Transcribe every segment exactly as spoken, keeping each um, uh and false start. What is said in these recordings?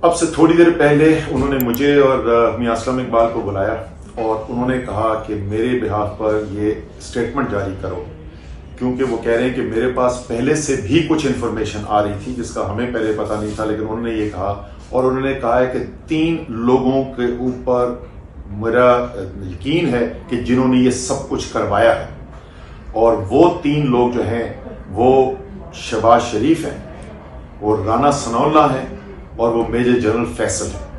अब से थोड़ी देर पहले उन्होंने मुझे और मियां असलम इकबाल को बुलाया और उन्होंने कहा कि मेरे बिहाफ पर ये स्टेटमेंट जारी करो, क्योंकि वो कह रहे हैं कि मेरे पास पहले से भी कुछ इन्फॉर्मेशन आ रही थी जिसका हमें पहले पता नहीं था, लेकिन उन्होंने ये कहा और उन्होंने कहा है कि तीन लोगों के ऊपर मेरा यकीन है कि जिन्होंने ये सब कुछ करवाया है, और वो तीन लोग जो हैं वो शहबाज शरीफ हैं, वो राना सनाउल्लाह हैं और वो मेजर जनरल फैसल हैं।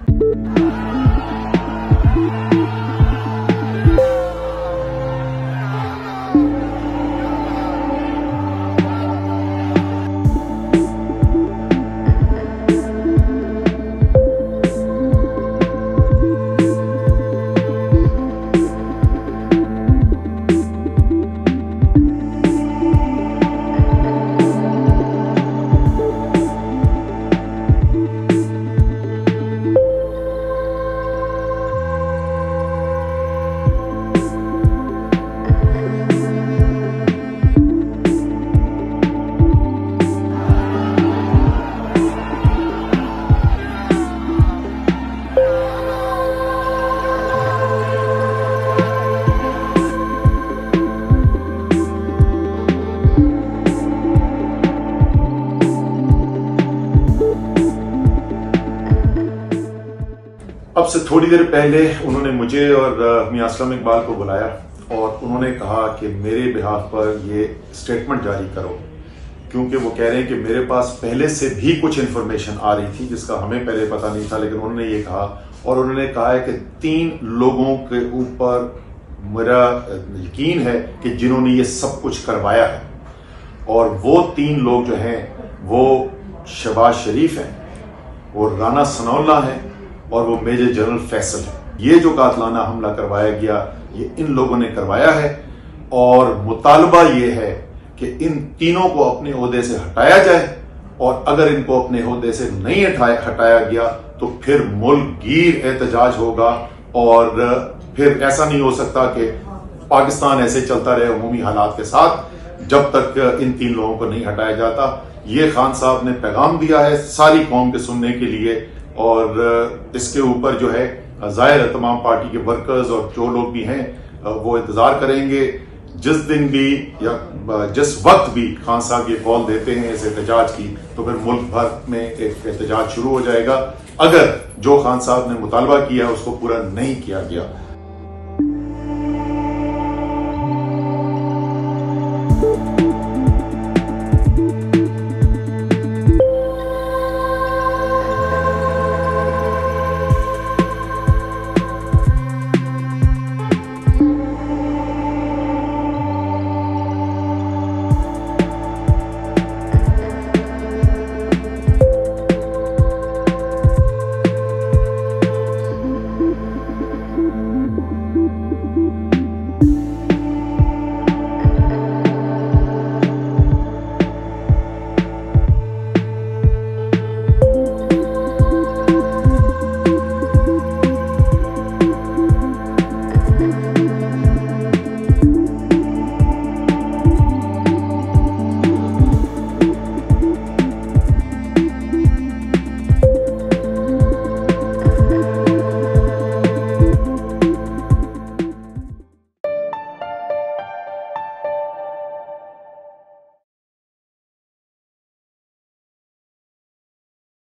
अब से थोड़ी देर पहले उन्होंने मुझे और मियां असलम इकबाल को बुलाया और उन्होंने कहा कि मेरे बिहाफ पर ये स्टेटमेंट जारी करो, क्योंकि वो कह रहे हैं कि मेरे पास पहले से भी कुछ इन्फॉर्मेशन आ रही थी जिसका हमें पहले पता नहीं था, लेकिन उन्होंने ये कहा और उन्होंने कहा है कि तीन लोगों के ऊपर मेरा यकीन है कि जिन्होंने ये सब कुछ करवाया है, और वो तीन लोग जो हैं वो शहबाज शरीफ हैं, वो राना सनाउल्लाह हैं और वो मेजर जनरल फैसल है। ये जो कातलाना हमला करवाया गया ये इन लोगों ने करवाया है, और मुतालबा ये है कि इन तीनों को अपने ओहदे से हटाया जाए, और अगर इनको अपने ओहदे से नहीं हटाया हटाया गया तो फिर मुल्क गिर एहतजाज होगा, और फिर ऐसा नहीं हो सकता कि पाकिस्तान ऐसे चलता रहे अमूमी हालात के साथ जब तक इन तीन लोगों को नहीं हटाया जाता। ये खान साहब ने पैगाम दिया है सारी कौम के सुनने के लिए, और इसके ऊपर जो है जाहिर है तमाम पार्टी के वर्कर्स और जो लोग भी हैं वो इंतजार करेंगे जिस दिन भी या जिस वक्त भी खान साहब ये कॉल देते हैं इस एहतजाज की, तो फिर मुल्क भर में एक एहतजाज शुरू हो जाएगा अगर जो खान साहब ने मुतालबा किया उसको पूरा नहीं किया गया।